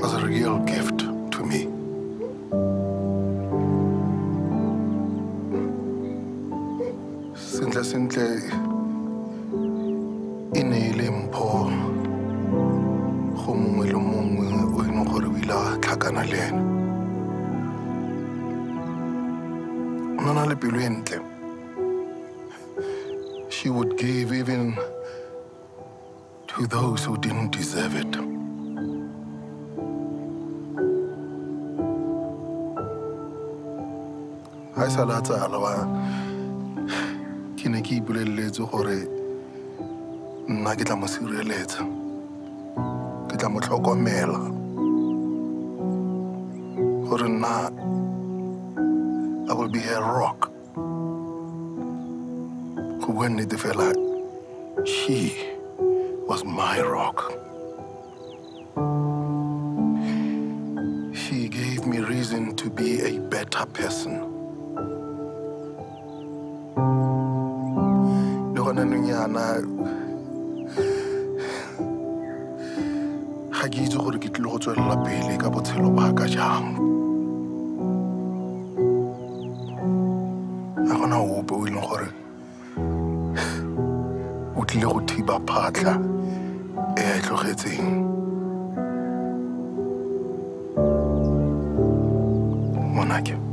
was a real gift to me. Sentle e ne e le mpho go mongwe le mongwe o e leng gore o ile a tlhakana le ene. O na le pelo e ntle. She would give even to those who didn't deserve it. Ha e sa le a tsala wa ke ne ke ipoleletse gore nna ke tla mo sireletsa ke tla mo tlhokomela gore nna I will be a rock. Go bua nnete fela she was my rock. She gave me reason to be a better person. Nonyana ga ke itse gore ke tlile go tswelela pele ka botshelo ba ka jang. Ga gona ope o e leng gore o tlile go thiba phatlha e a e tlogetseng. Monake.